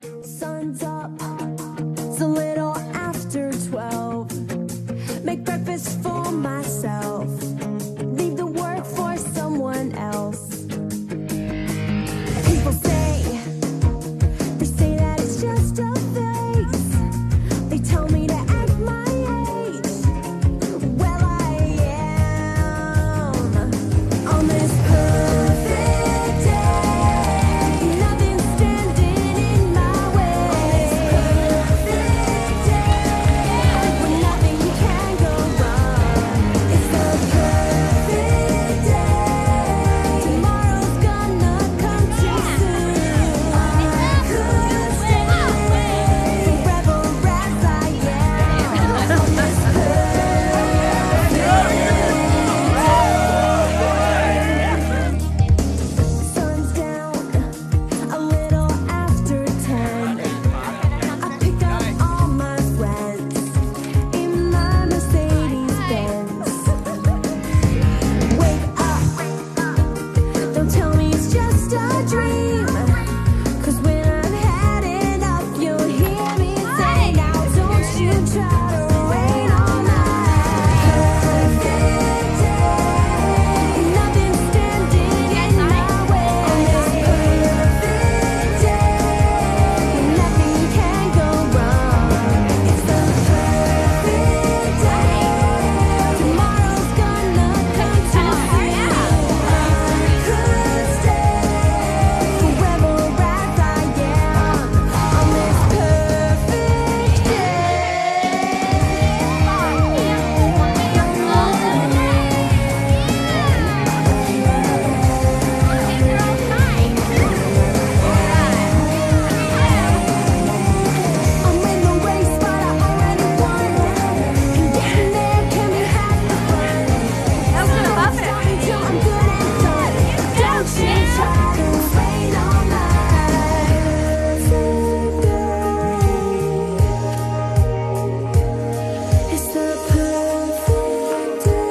Sun's up, it's a little after 12. Make breakfast for myself, leave the work for someone else. People say that it's just a phase. They tell me to act my age. Well, I am on this perfect day. Nothing's standing in my way. Perfect day when nothing can go wrong. It's the perfect day. Tomorrow's gonna come too soon. I could stay forever as I am on this Sun's down, a little after 10. I pick up all my friends in my Mercedes-Benz. Wake up, don't tell me it's just a dream. 'Cause when I'm heading up, you'll hear me say, now don't you try to rain on my perfect day. Nothing's standing in my way. On this perfect day, nothing can go wrong. It's the perfect day. Tomorrow's gonna come too soon. I could stay forever as I am on this perfect I'm in the race, but I already won. And getting there can be half the fun. Stop till I'm good and done. Don't you try to rain on my perfect day. It's the perfect day.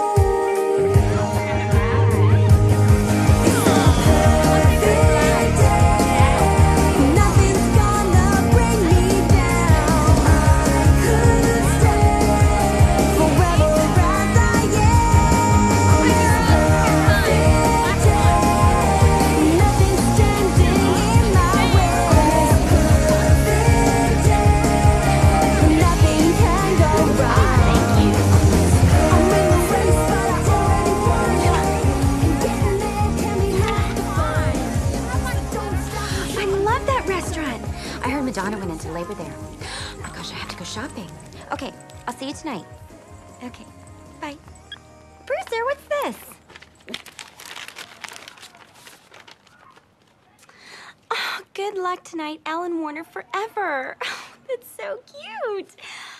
Nothing's gonna bring me down. I could stay forever as I am on this perfect day. Nothing's standing in my way. Perfect day, nothing can go wrong. I'm in the race, but I already won. And getting there can be half the fun. Don't stop. I love that restaurant. I heard Madonna went into labor there. Oh gosh, I have to go shopping. Okay, I'll see you tonight. Okay, bye. Brewster, what's this? Oh, good luck tonight, Alan Warner forever. That's so cute.